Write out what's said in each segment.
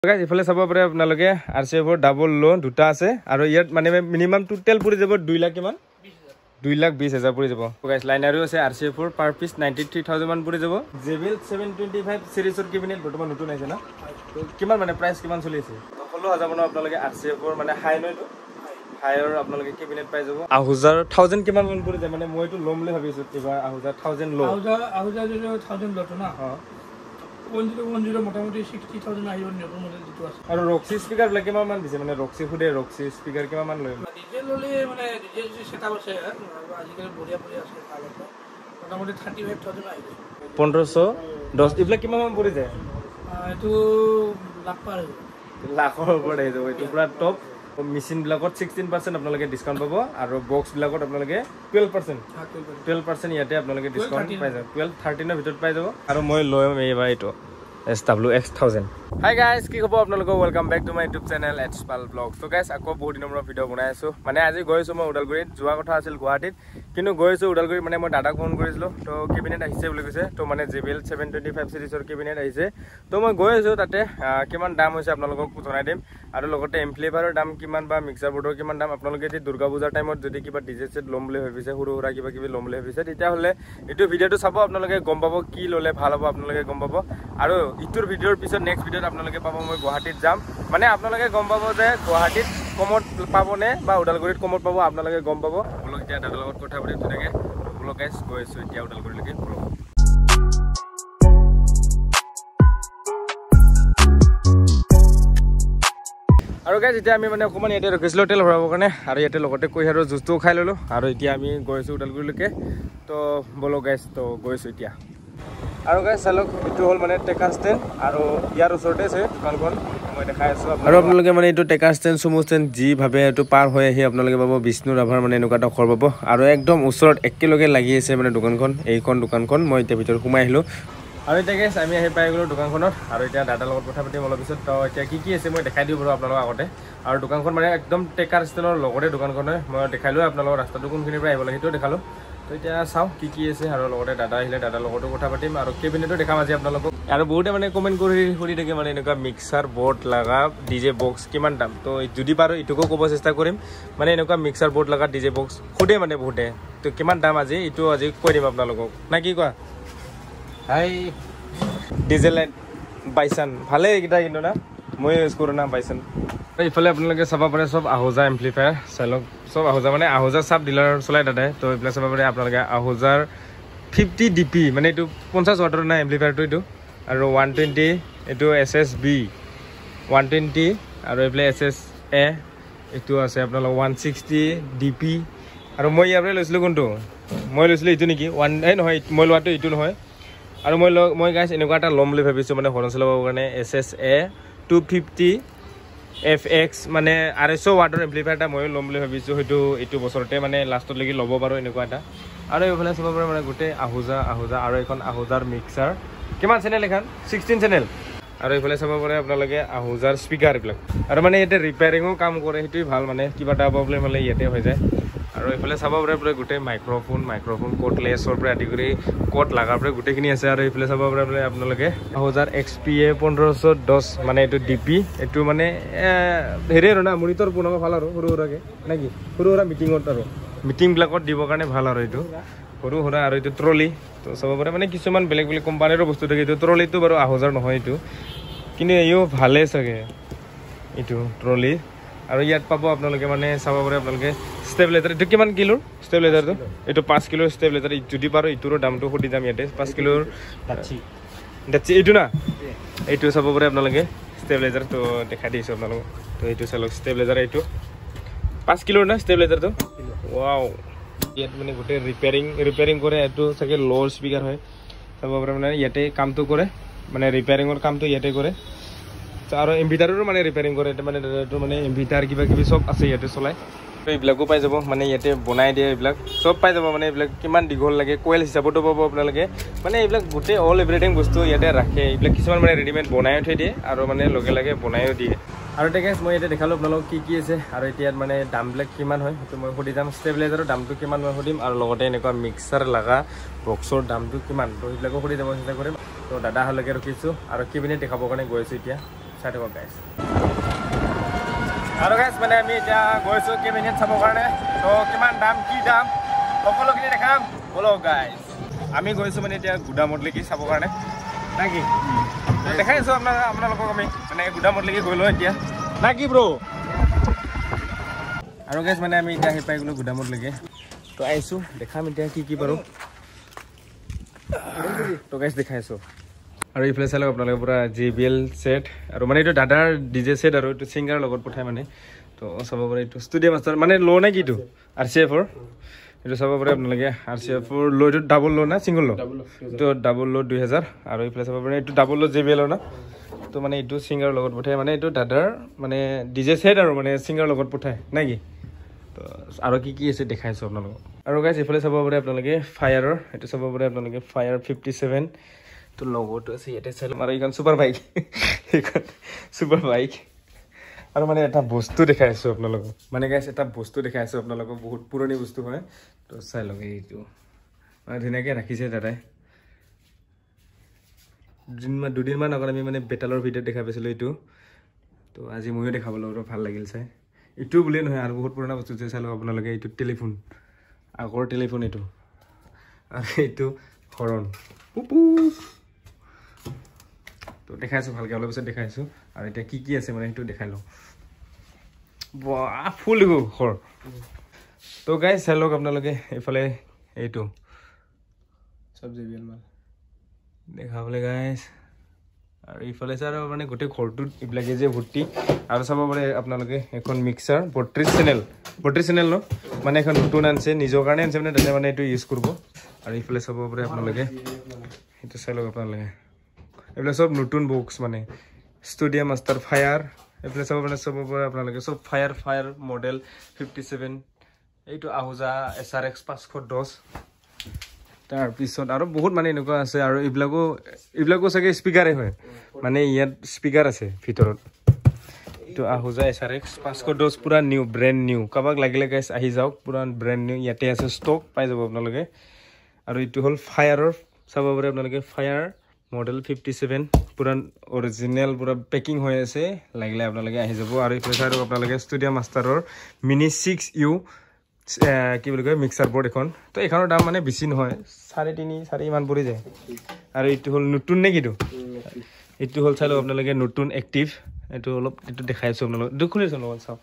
guys इफाले सब पारे आपनालोके RCF double लो दुटा আছে আৰু ইয়াত মানে মিনিমাম টোটাল পৰি যাব 2 লাখ কিমান 2,20,000 পৰি যাব गाइस লাইনাৰো আছে RCF পার পিস 93,000 মান পৰি যাব JBL 725 সিরিজৰ কেবিনেট বৰ্তমান নতুন আছে না তো কিমান মানে প্ৰাইস কিমান চলি আছে 16,000 মান আপোনালোকে RCF মানে হাই নয়টো হাইৰ আপোনালোকে কেবিনেট পাই যাব Ahuja 1000 কিমান মান পৰি যায় মানে মইটো লম বুলি ভাবিছো এবাৰ Ahuja 1000 লো Ahuja 1000 লটো না 1010 মোটামুটি 60,000 আইবন নিয়ম মডেল যেটো আছে আৰু ৰক্সি স্পিকাৰ ব্লেক কিমান মান দিছে মানে ৰক্সি ফুডে ৰক্সি স্পিকাৰ কিমান মান লয় ডিজেল ললে মানে ডিজেল যে সেটআপ আছে আজিকালি বঢ়িয়া আছে ভাল আছে মোটামুটি 35,000 আইবে 1510 ইবলা কিমান মান পৰি যায় এটো লাখ পাৰ লাখৰ ওপৰত আহি যাব এটো পুৰা টপ মেচিন ব্লাকত 16% আপোনালোকে ডিসকাউন্ট পাব আৰু বক্স ব্লাকত আপোনালোকে 12% ইয়াতে আপোনালোকে ডিসকাউন্ট পাই যাব 12-13 ৰ ভিতৰত পাই যাব আৰু মই লয়ম এইবা এটো SWX1000 হাই গাইস কি খবৰ আপোনালোকক welcome back to my YouTube channel Hpall blog so guys আকৌ বহুত দিনৰ পৰা ভিডিও বনাই আছো মানে আজি গৈছো মই উডালগুৰিত যোৱা কথা আছিল গুৱাহাটীত কিন্তু গৈছো উডালগুৰিত মানে মই দাদাক ফোন কৰিছিলো তো কেবিনেট আহিছে বুলি কৈছে তো মানে JBL 725 সিরিজৰ কেবিনেট আহিছে তো মই গৈছো তাতে কিমান দাম হৈছে আপোনালোকক জনাই দিম আৰু লগতে এম্প্লিফায়াৰৰ দাম কিমান বা মিক্সাৰ বোৰ্ডৰ কিমান দাম আপোনালোকে যদি দুৰ্গা পূজাৰ টাইমত যদি কিবা ডিজে সেট লম বুলি ভাবিছে সৰু সৰা কিবা কিবি লম বুলি ভাবিছে তেতিয়া হলে এটো ভিডিওটো চাব আপোনালোকে গম পাব কি ললে ভাল হ'ব আপোনালোকে গম পাব আৰু ইটোৰ ভিডিওৰ পিছত নেক্সট ভিডিওত আপোনালোকে পাব মই গুৱাহাটীত যাম মানে আপোনালোকে গম পাব যে গুৱাহাটীত কমত পাবনে বা উডালগুৰিত কমত পাব আপোনালোকে গম পাব বলক এতিয়া দাদাৰ লগত কথা পাতি ধুনীয়াকে বলক গাইস গৈছো এতিয়া উডালগুৰিলৈকে বলক আৰু গাইস এতিয়া আমি মানে অকমান ইয়াতে ৰখিছিলো তেল ভৰাবৰ কাৰণে আৰু ইয়াতে লগতে কৈহাৰৰ জুচটো খাই ললো আৰু এতিয়া আমি গৈছো উডালগুৰিলৈকে তো বলক গাইস তো গৈছো এতিয়া আৰু গাইস চালক এটো হল মানে টেকাৰ ষ্টেণ্ড আৰু ইয়াৰ ওচৰতে আছে দোকানখন মই দেখাই আছো আৰু আপোনালোকে মানে এটো টেকাৰ ষ্টেণ্ড সুমো ষ্টেণ্ড যি ভাবে এটো পাৰ হৈ আহি আপোনালোকে পাব বিষ্ণু ৰাভাৰ মানে এনেকুৱা এটা ঘৰ পাব আৰু একদম ওচৰত একেলগে লাগি আছে মানে দোকানখন এইখন দোকানখন মই এতিয়া ভিতৰত সোমাই আহিলো আৰু এতিয়া গাইস আমি আহি পাই গলো দোকানখনত আৰু এতিয়া দাদাৰ লগত কথা পাতিম অলপ পিছত তো এতিয়া কি আছে মই দেখাই দিও বাৰু আপোনালোকক আগতে আৰু দোকানখন মানে একদম টেকাৰ ষ্টেণ্ডৰ লগতে দোকানখন মই দেখাইলো আপোনালোকক ৰাস্তাটো কোনখিনিৰ পৰা আহিব লাগে সেইটো দেখালো তো এতিয়া চাও কি আছে আৰু লগতে দাদা আহিলে দাদাৰ লগতো কথা পাতিম আৰু কেবিনেটো দেখাম আজি আপোনালোকক আৰু বহুতে মানে কমেন্ট কৰি থাকে মানে এনেকুৱা মিক্সাৰ বোৰ্ড লাগা ডিজে বক্স কিমান দাম তো যদি পাৰো ইটোকো ক'ব চেষ্টা কৰিম মানে এনেকুৱা মিক্সাৰ বোৰ্ড লাগা ডিজে বক্স খুদে মানে বহুতে তো কিমান দাম আজি ইটো আজি কৈ দিম আপোনালোকক না কি কোৱা হাই ডিজেল বাইসন ভালে কিটা কিন্তু না মই ইউজ কৰো না বাইসন ইফালে আপোনালোকে চাব পাৰে সব Ahuja এম্প্লিফায়াৰ চালক সব Ahuja মানে Ahuja সাব ডিলাৰ চলাই দাদা তো ইফালে চাব পাৰে আপোনালোকে Ahuja 50 DP মানে এটো 50 ওয়াটৰ না এম্প্লিফায়াৰটো এটো আৰু 120 এটো SSB 120 আৰু ইফালে SSA এটো আছে আপোনালোক 160 DP আৰু মই ইয়াৰে লৈছিলো কোনটো মই লৈছিলো ইটো নেকি নহয় মই লোৱাটো ইটো নহয় আৰু মই গাইস এনেকুৱা এটা লম বুলি ভাবিছো মানে হৰন চলাবৰ কাৰণে SSA 250 FX মানে 250 ওয়াটৰ এম্প্লিফায়াৰটা মই লম বুলি ভাবিছো হয়তো এইটো বছৰতে মানে লাষ্টত লাগি লব পাৰো এনেকুৱা এটা আৰু এইফালে চাব পাৰে মানে গোটে Ahuja আৰু এখন Ahujaৰ মিক্সাৰ কিমান চেনেল এখন 16 চেনেল আৰু এইফালে চাব পাৰে আপোনালোকে Ahujaৰ স্পিকাৰ এইবিলাক আৰু মানে ইয়াতে ৰিপেয়াৰিংও কাম কৰে হেতুই ভাল মানে কিবা এটা প্ৰবলেম হলে ইয়াতে হৈ যায় আৰু এইফালে চাব পাৰে গোটে মাইক্ৰোফোন কোডলেছৰ পৰা আদি কৰি কোড লাগাৰ পৰা গোটেখিনি আছে আৰু এইফালে চাব পাৰে আপোনালোকে Ahujaৰ XPA 1510 মানে এটো DP এটো মানে হেৰে আৰু না মনিটৰ পুনৰ ভাল আৰু সৰু সৰুকে নাকি সৰু সৰু মিটিংত আৰু মিটিং ব্লকত দিব কাৰণে ভাল আৰু এটো সৰু সৰু আৰু এটো ট্ৰলি তো চাব পাৰে মানে কিছুমান বেলেগ কোম্পানীৰ বস্তু থাকে এটো ট্ৰলিটো বাৰু Ahujaৰ নহয় এটো কিন্তু এইও ভালে সকে এটো ট্ৰলি আৰু ইয়াত পাব আপোনালোকে মানে চাব পাৰে আপোনালোকে ষ্টেবিলাইজাৰ এটো কিমান কিলোৰ ষ্টেবিলাইজাৰটো এটো 5 কিলোৰ ষ্টেবিলাইজাৰ যদি পাৰো ইটোৰ দামটো খুদি যাম ইয়াতে 5 কিলোৰ দাচ্ছি এটো না এটো চাব পাৰে আপোনালোকে ষ্টেবিলাইজাৰ তো দেখাই দিছো আপোনালোকক তো এটো চালক ষ্টেবিলাইজাৰ এটো 5 কিলোৰ না ষ্টেবিলাইজাৰটো ওয়াও ইয়াত মানে গোটে ৰিপেয়াৰিং কৰে এটো সকে লো স্পিকাৰ হয় চাব পাৰে মানে ইয়াতে কামটো কৰে মানে ৰিপেয়াৰিংৰ কামটো ইয়াতে কৰে আৰু এম্বিটাৰৰো মানে ৰিপেয়াৰিং কৰে মানে এটো মানে এম্বিটাৰ কিবা কিবি সব আছে ইয়াতে চলাই এইবিলাকো পাই যাব মানে ইয়াতে বনাই দিয়ে এইবিলাক সব পাই যাব মানে এইবিলাক কিমান দিগল লাগে কোয়েল হিচাপতো পাব আপোনালোকে মানে এইবিলাক গোটে অল এভৰিথিং বস্তু ইয়াতে ৰাখে এইবিলাক কিছুমান মানে ৰেডিমেড বনাই থৈ দিয়ে আৰু মানে লগে বনাইও দিয়ে আৰু গাইস মই ইয়াতে দেখালো আপোনালোকক কি আছে আৰু এতিয়া মানে দামবিলাক কিমান হয় সেইটো মই সুধি যাম ষ্টেবিলাইজাৰৰ দামটো কিমান মই সুধিম আৰু লগতে এনেকুৱা মিক্সাৰ লাগা বক্সৰ দামটো কিমান তো এইবিলাকো সুধি যাব চেষ্টা কৰিম তো দাদা হলকে ৰখিছো আৰু কেবিনেট দেখাবৰ কাৰণে গৈছো এতিয়া চাই থাকক গাইজ আৰু গাইজ মানে আমি এতিয়া গৈছোঁ কেবিনেট চাবৰ কাৰণে তো কিমান দাম কি দাম সকলোখিনি দেখাম ব'লক গাইজ আমি গৈছোঁ মানে এতিয়া গুদামত লেকি চাবৰ কাৰণে না কি দেখাই আছোঁ আপোনালোকক আমি মানে গুদামত লেকি গৈ লওঁ এতিয়া না কি ব্ৰ আৰু গাইজ মানে আমি এতিয়া আহি পাই গ'লোঁ গুদামত লেকি তো আহিছোঁ দেখাম এতিয়া কি পাৰোঁ তো গাইজ দেখাই আছোঁ আৰু এইফালে চাই লওক আপোনালোকে পুৰা JBL ছেট আৰু মানে এইটো দাদাৰ DJ ছেট আৰু এইটো ছিংগাৰৰ লগত পঠাই মানে তো চাব পাৰে এইটো ষ্টুডিঅ' মাষ্টাৰ মানে ল' নে কিটো RCFৰ এইটো চাব পাৰে আপোনালোকে RCFৰ ল' এইটো ডাবল ল' না ছিংগল ল' এইটো ডাবল ল' 2000 আৰু এইফালে চাব পাৰে এইটো ডাবল ল' JBL না তো মানে এইটো ছিংগাৰৰ লগত পঠাই মানে এইটো দাদাৰ মানে DJ ছেট আৰু মানে ছিংগাৰৰ লগত পঠাই নে কি তো আৰু কি আছে দেখাইছোঁ আপোনালোকক আৰু গাইজ এইফালে চাব পাৰে আপোনালোকে ফায়াৰৰ এইটো চাব পাৰে আপোনালোকে ফায়াৰ 57 তো লগতো আছে ইয়াতে চাই আৰু এইখন ছুপাৰ বাইক এইখন ছুপাৰ বাইক আৰু মানে এটা বস্তু দেখাই আছোঁ আপোনালোকক মানে গাইজ এটা বস্তু দেখাই আছোঁ আপোনালোকক বহুত পুৰণি বস্তু হয় তো চাই লওক এইটো মানে ধুনীয়াকৈ ৰাখিছে দাদাই দুদিনমান আগত আমি মানে বেটালৰ ভিডিঅ'ত দেখা পাইছিলোঁ এইটো তো আজি ময়ো দেখাবলৈ ভাল লাগিল চাই এইটো বুলিয়ে নহয় আৰু বহুত পুৰণা বস্তু চাই লওক আপোনালোকে এইটো টেলিফোন আগৰ টেলিফোন এইটো আৰু এইটো হৰণ তো দেখাইছোঁ ভালকৈ অলপ পিছত দেখাইছোঁ আৰু এতিয়া কি আছে মানে সেইটো দেখাই লওঁ বাহ ফুল ঘৰ তো গাইজ চাই লওক আপোনালোকে এইফালে এইটো চব JBL মাল দেখাবলৈ গাইজ আৰু এইফালে চাই আৰু মানে গোটেই ঘৰটোত এইবিলাকে যে ভৰ্তি আৰু চাব পাৰে আপোনালোকে এখন মিক্সাৰ 32 চেনেল ন মানে এখন নতুন আনিছে নিজৰ কাৰণে আনিছে মানে তাতে মানে এইটো ইউজ কৰিব আৰু এইফালে চাব পাৰে আপোনালোকে সেইটো চাই লওক আপোনালোকে এইবিলাক সব নতুন বক্স মানে ষ্টুডিঅ' মাষ্টাৰ ফায়াৰ এইফালে চাব পাৰে আপোনালোকে চব ফায়াৰ মডেল 57 এইটো আহুজা SRX 510 তাৰপিছত আৰু বহুত মানে এনেকুৱা আছে আৰু এইবিলাকো চাগে স্পীকাৰে হয় মানে ইয়াত স্পীকাৰ আছে ভিতৰত এইটো আহুজা SRX 510 পুৰা নিউ ব্ৰেণ্ড নিউ কাৰোবাক লাগিলে গাইজ আহি যাওক পুৰা ব্ৰেণ্ড নিউ ইয়াতে আছে ষ্টক পাই যাব আপোনালোকে আৰু এইটো হ'ল ফায়াৰৰ চাব পাৰে আপোনালোকে ফায়াৰ মডেল 57 পুৰা অৰিজিনেল পুৰা পেকিং হৈ আছে লাগিলে আপোনালোকে আহি যাব আৰু এইফালে চাই আপোনালোকে ষ্টুডিঅ' মাষ্টাৰৰ মিনি 6U কি বুলি কয় মিক্সাৰ বৰ্ড এখন তো এইখনৰ দাম মানে বেছি নহয় 3.5-4 ইমান পৰি যায় আৰু এইটো হ'ল নতুন নে কিটো এইটো হ'ল চাই লওক আপোনালোকে নতুন এক্টিভ এইটো অলপ এইটো দেখাই আছোঁ আপোনালোকক এইটো খুলিছোঁ লগত চাওক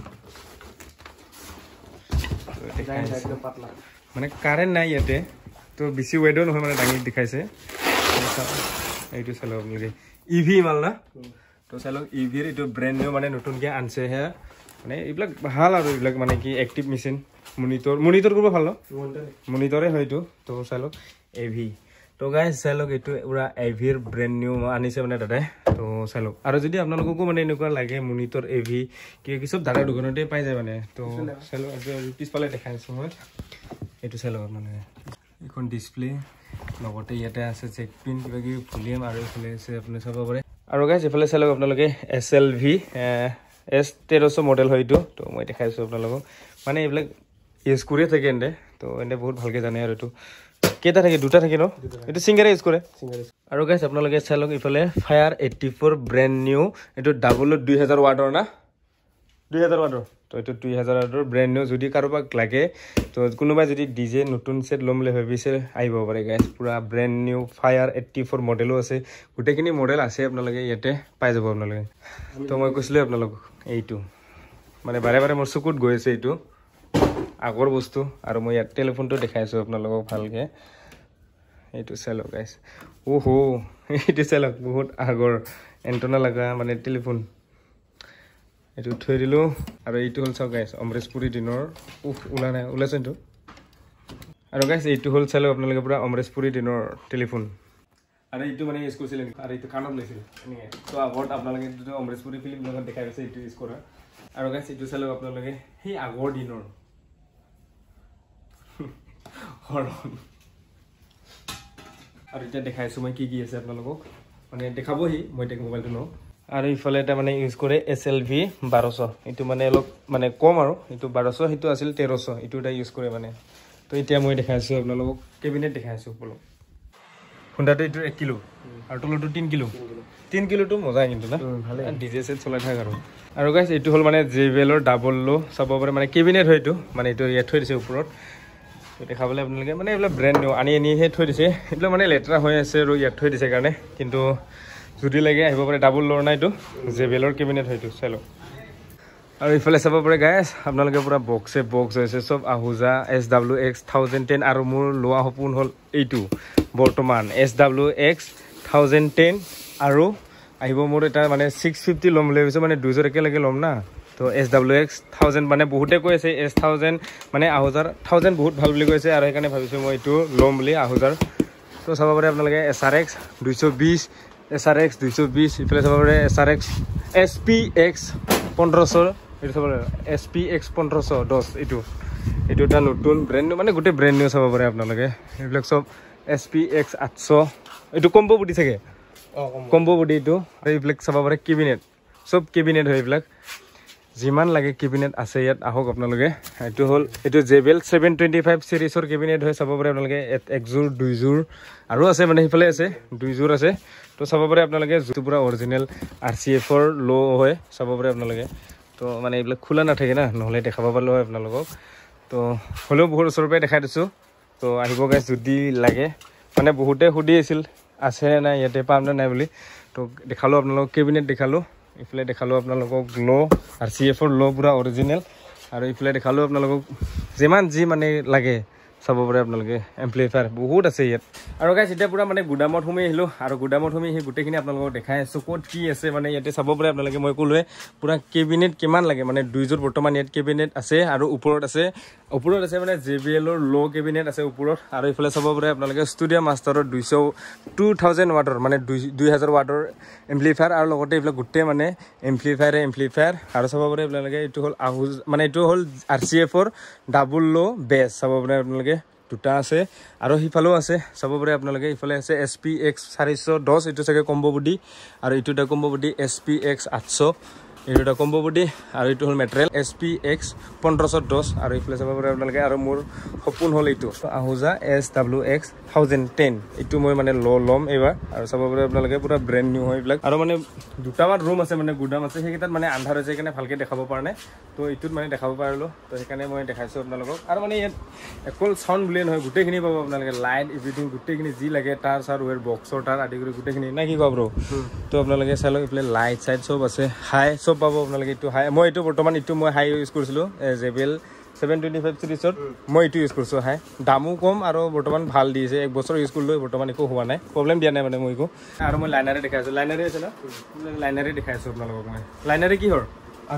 মানে কাৰেণ্ট নাই ইয়াতে তো বেছি ৱেডো নহয় মানে দাঙি দেখাইছে এইটো চাই লওক আপোনালোকে EV মাল না তো চাই লওক EVৰ এইটো ব্ৰেণ্ড নিউ মানে নতুনকৈ আনছে হে মানে এইবিলাক ভাল আৰু এইবিলাক মানে কি এক্টিভ মেচিন মনিটৰ কৰিব ভাল ন মনিটৰে হয় এইটো তো চাই লওক AV তো গাইজ চাই লওক এইটো পুৰা AVৰ ব্ৰেণ্ড নিউ আনিছে মানে দাদাই তো চাই লওক আৰু যদি আপোনালোককো মানে এনেকুৱা লাগে মনিটৰ AV কি চব দাদাৰ দোকানতে পাই যায় মানে তো চাই লওক পিছফালে দেখাই আছোঁ মই এইটো চাই লওক মানে এইখন ডিছপ্লে লগতে ইয়াতে আছে চেক পিন কিবা কিবি ভলিউম আৰু এইফালে আছে আপুনি চাব পাৰে আৰু গাইজ এইফালে চাই লওক আপোনালোকে SLV S1300 মডেল হয় এইটো তো মই দেখাইছোঁ আপোনালোকক মানে এইবিলাক ইউজ কৰিয়ে থাকে এনে তো এনে বহুত ভালকৈ জানে আৰু এইটো কেইটা থাকে দুটা থাকে ন এইটো ছিংগাৰে ইউজ কৰে আৰু গাইজ আপোনালোকে চাই লওক এইফালে ফায়াৰ 84 ব্ৰেণ্ড নিউ এইটো ডাবল 2000 ৱাটৰ না 2000 ৱাটৰ তো এইটো 2000 ৱাটৰ ব্ৰেণ্ড নিউ যদি কাৰোবাক লাগে তো কোনোবাই যদি DJ নতুন ছেট ল'ম বুলি ভাবিছে আহিব পাৰে গাইজ পুৰা ব্ৰেণ্ড নিউ ফায়াৰ 84 মডেলো আছে গোটেইখিনি মডেল আছে আপোনালোকে ইয়াতে পাই যাব আপোনালোকে তো মই কৈছিলোঁ আপোনালোকক এইটো মানে বাৰে মোৰ চকুত গৈ আছে এইটো আগৰ বস্তু আৰু মই ইয়াত টেলিফোনটো দেখাই আছোঁ আপোনালোকক ভালকৈ এইটো চাই লওক গাইজ এইটো চাই লওক বহুত আগৰ এণ্টনা লগা মানে টেলিফোন এইটো থৈ দিলোঁ আৰু এইটো হ'ল চাওক গাইজ অমৰেশপুৰী দিনৰ ওলাইছে এইটো আৰু গাইজ এইটো হ'ল চাই লওক আপোনালোকে পুৰা অমৰেশপুৰী দিনৰ টেলিফোন আৰু এইটো মানে ইউজ কৰিছিলে আৰু এইটো কাণত লৈছিলে এনেকৈ তো আগত আপোনালোকে যিটো অমৰেশপুৰী ফিল্ম লগত দেখাই পাইছে এইটো ইউজ কৰা আৰু গাইজ এইটো চাই লওক আপোনালোকে সেই আগৰ দিনৰ আৰু এতিয়া দেখাইছোঁ মই কি আছে আপোনালোকক মানে দেখাবহি মই এতিয়া মোবাইলটো ন আৰু ইফালে এটা মানে ইউজ কৰে SLV 1200 এইটো মানে অলপ মানে কম আৰু এইটো 1200 সেইটো আছিল 1300 এইটো এটা ইউজ কৰে মানে তো এতিয়া মই দেখাইছোঁ আপোনালোকক কেবিনেট দেখাইছোঁ বলক খুন্দাটো এইটো 1 কিলো আৰু তলটো 3 কিলো 3 কিলোটো মজা কিন্তু না ভালে ডিজে সেট চলাই থাক আৰু গাইস এইটো হল মানে JBL ৰ ডাবল লো চাব পাৰে মানে কেবিনেট হয়তো মানে এইটো ইয়াত থৈ দিছে ওপৰত তো দেখাবলৈ আপোনালোকে মানে এইবিলাক ব্ৰ্যান্ড নিউ আনি হে থৈ দিছে এইবিলাক মানে লেটৰা হৈ আছে আৰু ইয়াত থৈ দিছে কাৰণে কিন্তু যদি লাগে আহিব পাৰে ডাবল লোৰ না এইটো JBL ৰ কেবিনেট হয়তো চালো আৰু ইফালে চাব পাৰে গাইস আপোনালোকে পুৰা বক্স হৈছে সব আহুজা SWX 1010 আৰু মোৰ লোৱা সপোন হল এইটো বৰ্তমান SWX 1010 আৰু আহিব মোৰ এটা মানে 650 লম বুলি ভাবিছো মানে 200 একেলগে লম না তো SWX 1000 মানে বহুতে কৈ আছে S1000 মানে আহুজাৰ 1000 বহুত ভাল বুলি কৈছে আৰু সেইকাৰণে ভাবিছো মই এইটো লম বুলি আহুজাৰ তো চাব পাৰে আপোনালোকে SRX 220 SRX 220 ইফালে চাব পাৰে SRX SPX 1500 এইটো চাব পাৰে SPX 1510 এইটো এটা নতুন ব্র্যান্ড নিউ মানে গোটে ব্র্যান্ড নিউ চাব পাৰে আপোনালোকে এইবিলাক সব SPX 800 এইটো কম্বো বুটি থাকে কম্বো বুটি এইটো আৰু এইবিলাক চাব পাৰে কেবিনেট সব কেবিনেট হয় এইবিলাক যিমান লাগে কেবিনেট আছে ইয়াত আহক আপোনালোকে এইটো হল এইটো JBL 725 সিৰিজৰ কেবিনেট হয় চাব পাৰে আপোনালোকে একজোৰ দুইজোৰ আৰু আছে মানে হিফালে আছে দুইজোৰ আছে তো চাব পাৰে আপোনালোকে যেটো পুৰা অৰিজিনাল RCF ৰ লো হয় চাব পাৰে আপোনালোকে তো মানে এইবিলাক খোলা নাথাকে না নহলে দেখাব পালো হয় আপোনালোকক তো হলেও বহুত ওচৰৰ পৰা দেখাই দিছো তো আহিব গাইস যদি লাগে মানে বহুতে সুধি আছিল আছে না ইয়াতে পাম না নাই বুলি তো দেখালো আপোনালোকক কেবিনেট দেখালো ইফালে দেখালো আপোনালোকক লো RCF ৰ লো পুৰা অৰিজিনাল আৰু ইফালে দেখালো আপোনালোকক যেমান যি মানে লাগে চাব পাৰে আপোনালোকে এম্প্লিফায়াৰ বহুত আছে ইয়াত আৰু গাইস এটা পুৰা মানে গুদামত সোমাই আহিলো আৰু গুদামত সোমাই হি গুটেখিনি আপোনালোকক দেখাই আছো ক'ত কি আছে মানে ইয়াতে চাব পাৰে আপোনালোকে মই কলোৱে পুৰা কেবিনেট কিমান লাগে মানে দুইজোৰ বৰ্তমান ইয়াত কেবিনেট আছে আৰু ওপৰত আছে মানে JBL ৰ লো কেবিনেট আছে ওপৰত আৰু ইফালে চাব পাৰে আপোনালোকে ষ্টুডিও মাষ্টাৰৰ 2000 ওৱাটৰ মানে 2000 ওৱাটৰ এম্প্লিফায়াৰ আৰু লগতে এইবিলাক গুটে মানে এম্প্লিফায়াৰ আৰু চাব পাৰে আপোনালোকে এইটো হল আহুজ মানে এইটো হল RCF ৰ ডাবল লো বেছ চাব পাৰে আপোনালোকে দুটা আছে আৰু হিফালো আছে চাব পাৰে আপোনালোকে ইফালে আছে SPX 410 এইটো চাগে কম্বো বডি আৰু এইটোটা কম্বো বডি SPX 800 এইটোটা কম্বো বডি আৰু এইটো হল মেটেৰিয়েল SPX 1510 আৰু ইফালে চাব পাৰে আপোনালোকে আৰু মোৰ সপোন হল এইটো আহুজা SWX 1010 এইটো মই মানে লম এবাৰ আৰু চাব পাৰে আপোনালোকে পুৰা ব্র্যান্ড নিউ হয় এইবিলাক আৰু মানে দুটামান ৰুম আছে মানে গুদাম আছে সেইকেইটাত মানে আন্ধাৰ হৈছে কাৰণে ভালকে দেখাব পৰা নাই তো এইটোত মানে দেখাব পাৰিলো তো সেইকাৰণে মই দেখাইছো আপোনালোকক আৰু মানে ইয়াত অকল সাউন্ড বুলিয়ে নহয় গোটেইখিনি পাব আপোনালোকে লাইট এভৰিথিং গোটেইখিনি যি লাগে তাৰ চাৰ ওৱেৰ বক্সৰ তাৰ আদি কৰি গোটেইখিনি না কি কব তো আপোনালোকে চাই লওক ইফালে লাইট সাইড সব আছে হাই সব পাব আপোনালোকে এইটো হাই মই এইটো বৰ্তমান এইটো মই হাই ইউজ কৰিছিলো JBL 725 সিৰিজত মই এইটো ইউজ কৰিছো হাই দামো কম আৰু বৰ্তমান ভাল দিছে এক বছৰ ইউজ কৰিলো বৰ্তমান একো হোৱা নাই প্ৰবলেম দিয়া নাই মানে মই একো আৰু মই লাইনাৰে দেখাইছো লাইনাৰে আছে না লাইনাৰে দেখাইছো আপোনালোকক মই লাইনাৰে কি হৰ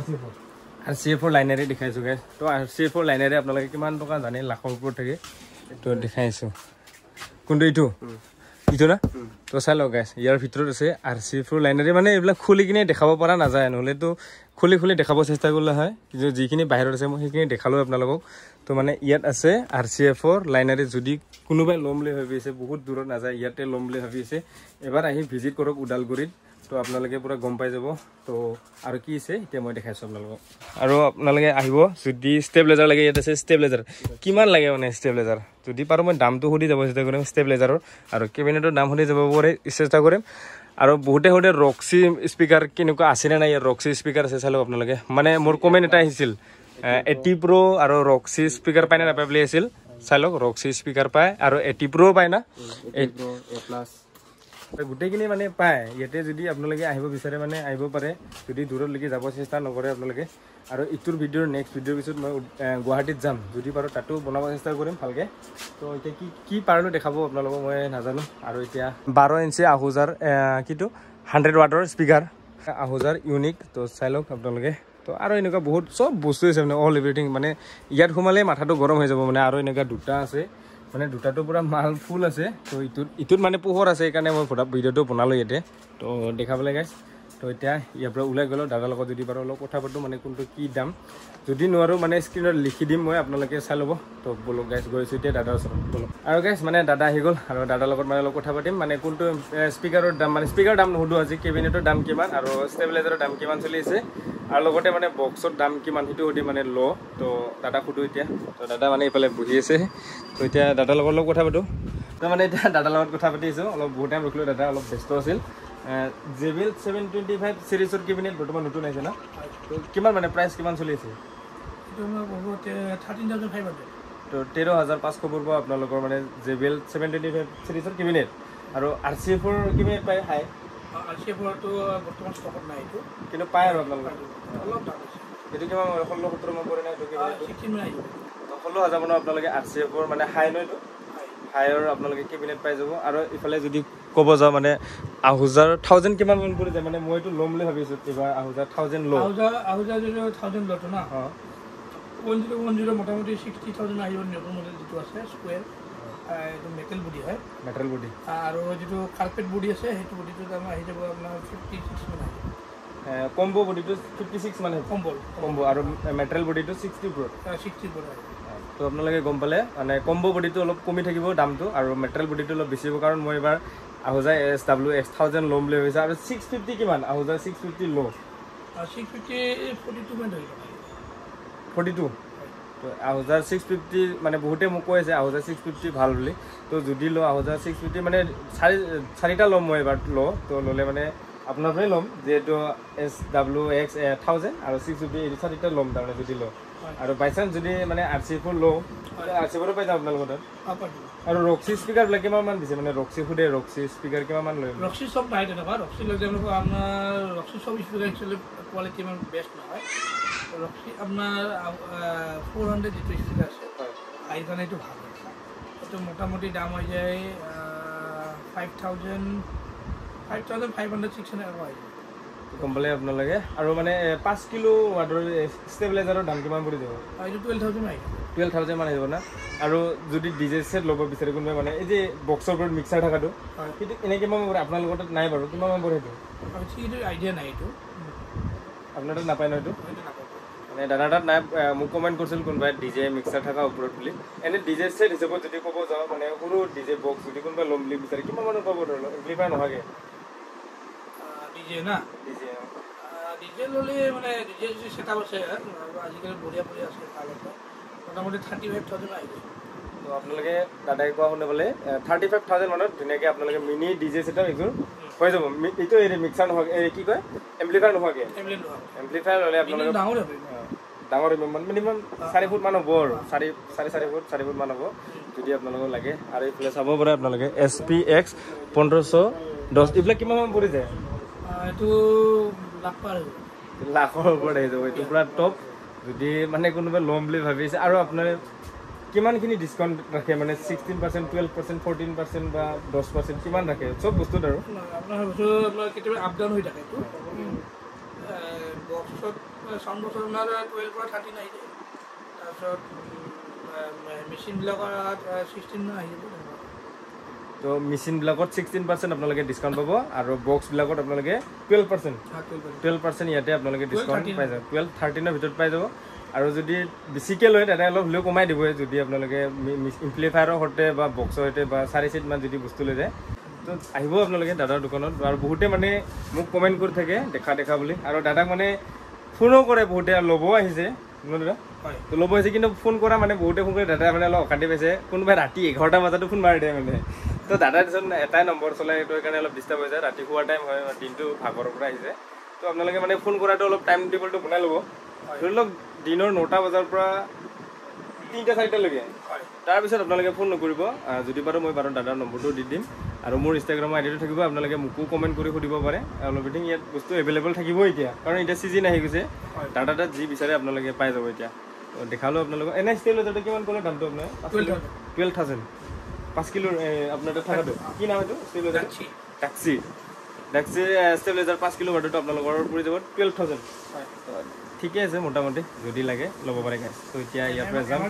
RCF ৰ লাইনাৰে দেখাইছো গাইস তো RCF ৰ লাইনাৰে আপোনালোকে কিমান টকা জানে লাখৰ ওপৰত থাকে তো দেখাইছো কোনটো ইটো না তো চাই লওক গাইস ইয়াৰ ভিতৰত আছে RCF ৰ লাইনাৰে মানে এইবিলাক খুলি কিনে দেখাব পৰা নাযায় নহলে তো খুলি দেখাব চেষ্টা কৰিলে হয় কিন্তু যিখিনি বাহিৰত আছে মই সেইখিনি দেখালো আপোনালোকক তো মানে ইয়াত আছে RCF ৰ লাইনাৰে যদি কোনোবাই লম বুলি ভাবিছে বহুত দূৰত নাযায় ইয়াতে লম বুলি ভাবিছে এবাৰ আহি ভিজিট কৰক উদালগুৰিত তো আপোনালোকে পুৰা গম পাই যাব তো আৰু কি আছে এতিয়া মই দেখাইছো আপোনালোকক আৰু আপোনালোকে আহিব যদি ষ্টেবিলাইজাৰ লাগে ইয়াত আছে ষ্টেবিলাইজাৰ কিমান লাগে মানে ষ্টেবিলাইজাৰ যদি পাৰো মই দামটো সুধি যাব চেষ্টা কৰিম ষ্টেবিলাইজাৰৰ আৰু কেবিনেটৰ দাম সুধি যাব পাৰে চেষ্টা কৰিম আৰু বহুতে ৰক্সি স্পিকাৰ কেনেকুৱা আছে নে নাই ৰক্সি স্পিকাৰ আছে চালো আপোনালোকে মানে মোৰ কমেন্ট এটা আহিছিল 80 Pro আৰু ৰক্সি স্পিকাৰ পায় না নাপায় বুলি আছিল চাই লওক ৰক্সি স্পিকাৰ পায় আৰু 80 Pro পায় না 80 Pro A+ গোটেইখিনি মানে পায় ইয়াতে যদি আপোনালোকে আহিব বিচাৰে মানে আহিব পাৰে যদি দূৰলৈকে যাব চেষ্টা নকৰে আপোনালোকে আৰু ইটোৰ ভিডিঅ'ৰ নেক্সট ভিডিঅ'ৰ পিছত মই গুৱাহাটীত যাম যদি পাৰো তাতো বনাব চেষ্টা কৰিম ভালকে তো এতিয়া কি পাৰলো দেখাব আপোনালোকক মই নাজানো আৰু এতিয়া 12 ইঞ্চি আহুজাৰ কিটো 100 ওৱাটৰ স্পিকাৰ আহুজাৰ ইউনিক তো চাই লওক আপোনালোকে তো আৰু এনেকুৱা বহুত সব বস্তু আছে মানে অল এভৰিথিং মানে ইয়াত সোমালে মাথাটো গৰম হৈ যাব মানে আৰু এনেকুৱা দুটা আছে মানে দুটাটো পুৰা মাল ফুল আছে তো ইটোত মানে পোহৰ আছে সেইকাৰণে মই ভিডিঅ'টো বনালো ইয়াতে তো দেখাবলৈ গাইছ তো এতিয়া ইয়াৰ পৰা ওলাই গ'লো দাদাৰ লগত যদি পাৰো অলপ কথা পাতো মানে কোনটো কি দাম যদি নোৱাৰো মানে স্ক্ৰীনত লিখি দিম মই আপোনালোকে চাই ল'ব তো বলো গাইছ গৈছো এতিয়া দাদাৰ ওচৰত বলো আৰু গাইছ মানে দাদা আহি গ'ল আৰু দাদাৰ লগত মানে অলপ কথা পাতিম মানে কোনটো স্পিকাৰৰ দাম মানে স্পিকাৰ দাম নুসুধো আজি কেবিনেটৰ দাম কিমান আৰু ষ্টেবিলাইজাৰৰ দাম কিমান চলি আছে আৰু লগতে মানে বক্সৰ দাম কিমান সেইটো সুধি মানে ল তো দাদা সুধো এতিয়া তো দাদা মানে ইফালে বহি আছে তো এতিয়া দাদাৰ লগত অলপ কথা পাতো তো মানে এতিয়া দাদাৰ লগত কথা পাতিছোঁ অলপ বহুত টাইম ৰখিলোঁ দাদা অলপ ব্যস্ত আছিল JBL 725 সিৰিজৰ কেবিনেট বৰ্তমান নতুন আহিছে না তো কিমান মানে প্ৰাইচ কিমান চলি আছে এইটো 13,500 তো 13,500 পড়ব আপোনালোকৰ মানে JBL 725 সিৰিজৰ কেবিনেট আৰু RCFৰ কেবিনেট পায় হাই RCFৰটো বৰ্তমান ষ্টকত নাই এইটো কিন্তু পায় আৰু আপোনালোকৰ অলপ দাম আছে এইটো কিমান 16-17 মান পৰে না এইটো কেবিনেট 16 নাই তো 16,000 মানৰ আপোনালোকে RCFৰ মানে হাই ন এইটো হাইৰ আপোনালোকে কেবিনেট পাই যাব আৰু ইফালে যদি ক'ব যাওঁ মানে আহুজাৰ 1000 কিমান মান পৰি যায় মানে মই এইটো ল'ম বুলি ভাবিছোঁ এইবাৰ আহুজাৰ 1000 ল আহুজাৰ যদি 1000 লটো না 1010 মোটামুটি 60,000 আহিব নতুন মডেল যেটো আছে স্কোয়াৰ এইটো মেটেল বডি হয় মেটেল বডি আৰু যেটো কাৰ্পেট বডি আছে সেইটো বডিটো দাম আহি যাব আপোনাৰ 56 মান আহিব কম্বো বডিটো 56 মানে কম্বো আৰু মেটেল বডিটো 60 প্ৰ 60 প্ৰ তো আপোনালোকে গম পালে মানে কম্বো বডিটো অলপ কমি থাকিব দামটো আৰু মেটেৰিয়েল বডিটো অলপ বেছি হ'ব কাৰণ মই এবাৰ আহুজা SW X1000 ল'ম বুলি ভাবিছোঁ আৰু 650 কিমান আহুজা 650 ল 650 42 মান ধৰিব 42 তো আহুজা 650 মানে বহুতে মোক কৈ আছে আহুজা 650 ভাল বুলি তো যদি ল আহুজা 650 মানে চাৰিটা ল'ম মই এবাৰ ল তো ল'লে মানে আপোনাৰ পৰাই ল'ম যেহেতু SW X1000 আৰু 650 এই চাৰিটা ল'ম তাৰমানে যদি ল আৰু বাই চান্স যদি মানে RCFৰ ল RCFৰ পাই যাম আপোনালোকৰ তাত আৰু ৰক্সি স্পিকাৰবিলাক কিমান মান দিছে মানে ৰক্সি ফুডে ৰক্সি স্পিকাৰ কিমান মান লৈ ৰক্সি সব নাই তেনেকুৱা ৰক্সি লৈ যাব আপোনাৰ ৰক্সি সব স্পিকাৰ একচুৱেলি কোৱালিটি ইমান বেষ্ট নহয় ৰক্সি আপোনাৰ 400 যেটো স্পিকাৰ আছে আইকন এইটো ভাল এইটো মোটামুটি দাম হৈ যায় 5,500 600 হয় গম পালে আপোনালোকে আৰু মানে 5 কিলো ৱাটৰ ষ্টেবিলাইজাৰৰ দাম কিমান পৰি যাব এইটো 12,000 আহিব 12,000 মান আহিব না আৰু যদি ডিজে সেট ল'ব বিচাৰে কোনোবাই মানে এই যে বক্সৰ ওপৰত মিক্সাৰ থাকাটো কিন্তু এনে কিমান পৰে আপোনালোকৰ তাত নাই বাৰু কিমান মান পৰে এইটো আইডিয়া নাই এইটো আপোনাৰ তাত নাপায় ন এইটো মানে দাদাৰ তাত নাই মোক কমেণ্ট কৰিছিল কোনোবাই ডিজে মিক্সাৰ থকা ওপৰত বুলি এনে ডিজে সেট হিচাপত যদি ক'ব যাওঁ মানে সৰু ডিজে বক্স যদি কোনোবাই ল'ম বুলি বিচাৰে কিমান মানৰ পাব ধৰি লওক এম্প্লিফায়াৰ নোহোৱাকৈ ডিজে না ডিজে ল'লে মানে ডিজে যে সেটআপ আছে আজিকালি বঢ়িয়া আছে ভাল আছে মোটামুটি 35,000 আহিব তো আপোনালোকে দাদাই কোৱা শুনে বোলে 35,000 মানত ধুনীয়াকৈ আপোনালোকে মিনি ডিজে সেটআপ এযোৰ হৈ যাব এইটো এই মিক্সাৰ নোহোৱাকৈ কি কয় এম্প্লিফায়াৰ নোহোৱাকৈ এম্প্লিফায়াৰ ল'লে আপোনালোকে ডাঙৰ মিনিমাম 4 ফুট মান হ'ব আৰু 4.5 ফুট মান হ'ব যদি আপোনালোকক লাগে আৰু এইফালে চাব পাৰে আপোনালোকে SPX 1510 এইবিলাক কিমান মান পৰি যায় এইটো লাখৰ ওপৰত আহি যাব এইটো পুৰা টপ যদি মানে কোনোবাই ল'ম বুলি ভাবিছে আৰু আপোনাৰ কিমানখিনি ডিছকাউণ্ট ৰাখে মানে 16% 12% 14% বা 10% কিমান ৰাখে চব বস্তুত আৰু আপোনাৰ কেতিয়াবা আপ ডাউন হৈ থাকে বক্সত চাউণ্ড বক্সত আপোনাৰ 12 পৰা 13 আহি যায় তাৰপিছত মেচিনবিলাকৰ 16 আহি যাব তো মেচিনবিলাকত 16% আপোনালোকে ডিছকাউণ্ট পাব আৰু বক্সবিলাকত আপোনালোকে 12% ইয়াতে আপোনালোকে ডিছকাউণ্ট পাই যাব 12-13ৰ ভিতৰত পাই যাব আৰু যদি বেছিকৈ লয় দাদাই অলপ হ'লেও কমাই দিবই যদি আপোনালোকে এম্প্লিফায়াৰৰ সৈতে বা বক্সৰ সৈতে বা 4 ছেট মান যদি বস্তু লৈ যায় তো আহিব আপোনালোকে দাদাৰ দোকানত আৰু বহুতে মানে মোক কমেণ্ট কৰি থাকে দেখা বুলি আৰু দাদাক মানে ফোনো কৰে বহুতে ল'বও আহিছে দাদা তো ল'ব আহিছে কিন্তু ফোন কৰা মানে বহুতে ফোন কৰি দাদাই মানে অলপ অশান্তি পাইছে কোনোবাই ৰাতি 11টা বজাতো ফোন মাৰি দিয়ে মানে তো দাদাৰ পিছত এটাই নম্বৰ চলাই এইটো কাৰণে অলপ ডিষ্টাৰ্ব হৈ যায় ৰাতি শোৱাৰ টাইম হয় দিনটো ভাগৰৰ পৰা আহিছে তো আপোনালোকে মানে ফোন কৰাটো অলপ টাইম টেবলটো বনাই ল'ব ধৰি লওক দিনৰ 9টা বজাৰ পৰা 3-4লৈকে তাৰপিছত আপোনালোকে ফোন নকৰিব যদি বাৰু মই বাৰু দাদাৰ নম্বৰটো দি দিম আৰু মোৰ ইনষ্টাগ্ৰামৰ আইডিটো থাকিব আপোনালোকে মোকো কমেণ্ট কৰি সুধিব পাৰে এভৰিথিং ইয়াত বস্তু এভেইলেবল থাকিব এতিয়া কাৰণ এতিয়া ছিজন আহি গৈছে দাদা তাত যি বিচাৰে আপোনালোকে পাই যাব এতিয়া দেখালোঁ আপোনালোকক এনে ষ্টেবিলাইজাৰটো কিমান ক'লে দামটো আপোনাৰ 12,000 5 কিলোৰ আপোনাৰ তাত থকাটো কি নাম এইটো ষ্টেবিলাইজাৰ ডাক্সি ষ্টেবিলাইজাৰ 5 কিলো ৱাটৰটো আপোনালোকৰ পৰি যাব 12,000 ঠিকে আছে মোটামুটি যদি লাগে ল'ব পাৰে গাইছ তো এতিয়া ইয়াৰ পৰা যাম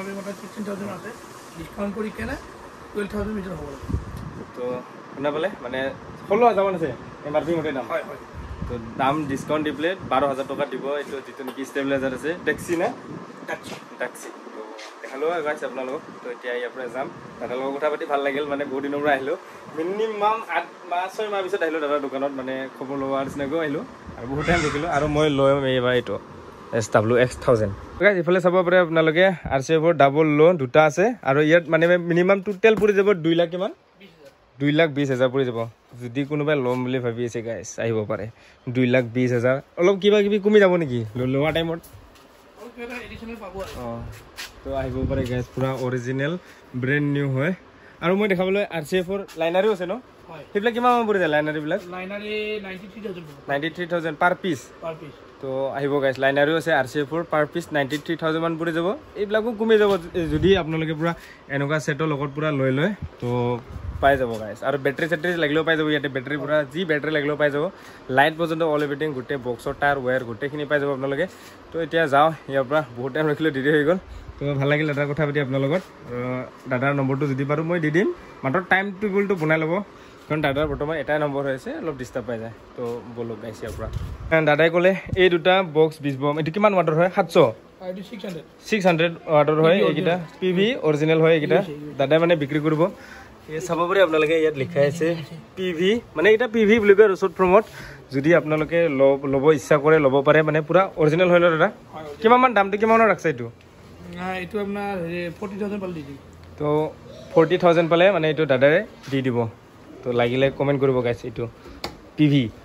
তো শুনা পালে মানে 16,000 মান আছে MRP মতে দাম তো দাম ডিছকাউণ্ট দি পেলাই 12,000 টকা দিব এইটো যিটো নেকি ষ্টেবিলাইজাৰ আছে ডাক্সি না ডাক্সি তো দেখালোঁ গাইছ আপোনালোকক তো এতিয়া ইয়াৰ পৰা যাম দাদাৰ লগত কথা পাতি ভাল লাগিল মানে বহুত দিনৰ পৰা আহিলোঁ মিনিমাম 8-6 মাহ পিছত আহিলোঁ দাদাৰ দোকানত মানে খবৰ লোৱাৰ নিচিনাকৈ আহিলোঁ আৰু বহুত টাইম দেখিলোঁ আৰু মই লৈ এইবাৰ এইটো SWX1000 গাইজ ইফালে চাব পাৰে আপোনালোকে RCF ৰ ডাবল লো দুটা আছে আৰু ইয়াত মানে মিনিমাম টোটেল পৰি যাব 2 লাখ কিমান 2,20,000 পৰি যাব যদি কোনোবাই লম বুলি ভাবি আছে গাইজ আহিব পাৰে 2,20,000 অলপ কিবা কিবি কমি যাব নেকি লোৱা টাইমত এডিশনাল পাব তো আহিব পাৰে গাইজ পুৰা অৰিজিনেল ব্ৰেণ্ড নিউ হয় আৰু মই দেখাবলৈ RCF ৰ লাইনাৰো আছে ন হেবলা কিমান পৰি যায় লাইনাৰ বিলাক লাইনাৰে 93,000 পাৰ পিস তো আহিব গাইজ লাইনাৰো আছে RCF ৰ পাৰ পিস 93,000 মান পৰি যাব এইবিলাকো কমি যাব যদি আপোনালোকে পুৰা এনেকুৱা সেটৰ লগত পুৰা লৈ লয় তো পাই যাব গাইজ আৰু বেটাৰি সেটাৰি লাগিলেও পাই যাব ইয়াতে বেটাৰি পুৰা যি বেটাৰি লাগিলেও পাই যাব লাইট পৰ্যন্ত অল এভৰিথিং গোটে বক্সৰ টায়াৰ ওয়্যাৰ গোটেখিনি পাই যাব আপোনালোকে তো এতিয়া যাও ইয়াৰ পৰা বহুত টাইম ৰখিলে দেৰি হৈ গ'ল তো ভাল লাগিল এটা কথা পাতি আপোনাৰ লগত দাদাৰ নম্বৰটো যদি পাৰো মই দি দিম মাত্ৰ টাইম টেবুলটো বনাই ল'ব কাৰণ দাদাৰ বৰ্তমান এটাই নম্বৰ হৈ আছে অলপ ডিষ্টাৰ্ব পাই যায় তো বলক গাইজ ইয়াৰ পৰা দাদাই ক'লে এই দুটা বক্স 20 বম এইটো কিমান ৱাটৰ হয় 700 ৱাটৰ হয় এইকেইটা PV অৰিজিনেল হয় এইকেইটা দাদাই মানে বিক্ৰী কৰিব এই চাব পাৰে আপোনালোকে ইয়াত লিখা আছে PV মানে এটা PV বুলি কয় ৰুচত ফ্ৰমত যদি আপোনালোকে ল'ব ইচ্ছা কৰে ল'ব পাৰে মানে পুৰা অৰিজিনেল হয় ন দাদা কিমান মান দামটো কিমানৰ ৰাখছে এইটো এইটো আপোনাৰ 40,000 পালে দি দিম তো 40,000 পালে মানে এইটো দাদাৰে দি দিব তো লাগিলে কমেণ্ট কৰিব গাইছে এইটো PV